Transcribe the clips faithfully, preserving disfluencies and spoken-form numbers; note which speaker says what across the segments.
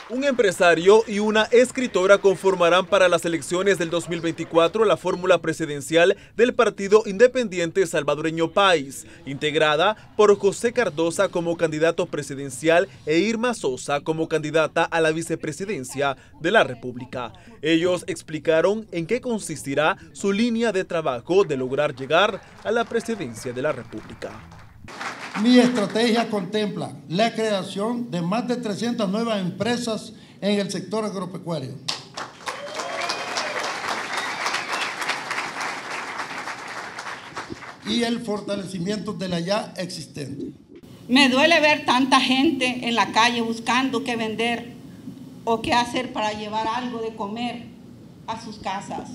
Speaker 1: Un empresario y una escritora conformarán para las elecciones del dos mil veinticuatro la fórmula presidencial del partido independiente salvadoreño País, integrada por José Cardosa como candidato presidencial e Irma Sosa como candidata a la vicepresidencia de la República. Ellos explicaron en qué consistirá su línea de trabajo de lograr llegar a la presidencia de la República.
Speaker 2: Mi estrategia contempla la creación de más de trescientas nuevas empresas en el sector agropecuario. Y el fortalecimiento de la ya existente.
Speaker 3: Me duele ver tanta gente en la calle buscando qué vender o qué hacer para llevar algo de comer a sus casas.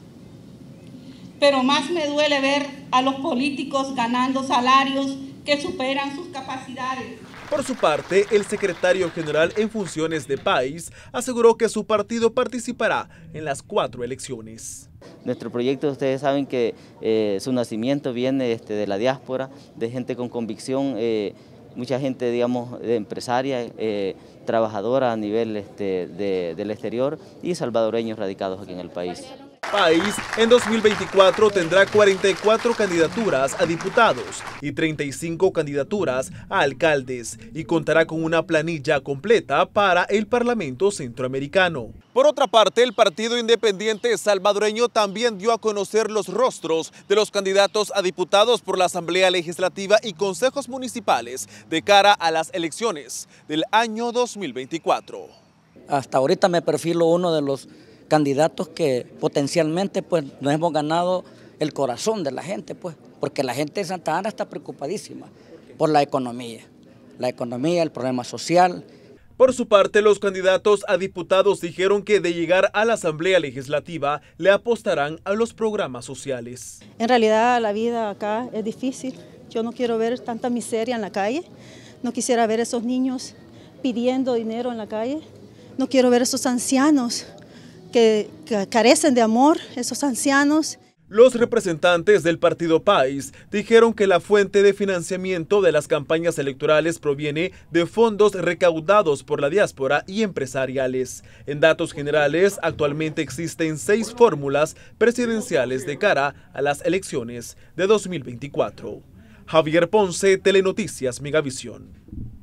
Speaker 3: Pero más me duele ver a los políticos ganando salarios que superan sus capacidades.
Speaker 1: Por su parte, el secretario general en funciones de País aseguró que su partido participará en las cuatro elecciones.
Speaker 4: Nuestro proyecto, ustedes saben que eh, su nacimiento viene este, de la diáspora, de gente con convicción, eh, mucha gente, digamos, empresaria, eh, trabajadora a nivel este, de, del exterior y salvadoreños radicados aquí en el país.
Speaker 1: País en dos mil veinticuatro tendrá cuarenta y cuatro candidaturas a diputados y treinta y cinco candidaturas a alcaldes y contará con una planilla completa para el Parlamento Centroamericano. Por otra parte, el Partido Independiente Salvadoreño también dio a conocer los rostros de los candidatos a diputados por la Asamblea Legislativa y consejos municipales de cara a las elecciones del año dos mil veinticuatro.
Speaker 5: Hasta ahorita me perfilo uno de los candidatos que potencialmente pues nos hemos ganado el corazón de la gente, pues, porque la gente de Santa Ana está preocupadísima por la economía, la economía, el problema social.
Speaker 1: Por su parte, los candidatos a diputados dijeron que de llegar a la Asamblea Legislativa le apostarán a los programas sociales.
Speaker 6: En realidad la vida acá es difícil, yo no quiero ver tanta miseria en la calle, no quisiera ver esos niños pidiendo dinero en la calle, no quiero ver esos ancianos Que, que carecen de amor, esos ancianos.
Speaker 1: Los representantes del Partido País dijeron que la fuente de financiamiento de las campañas electorales proviene de fondos recaudados por la diáspora y empresariales. En datos generales, actualmente existen seis fórmulas presidenciales de cara a las elecciones de dos mil veinticuatro. Javier Ponce, Telenoticias Megavisión.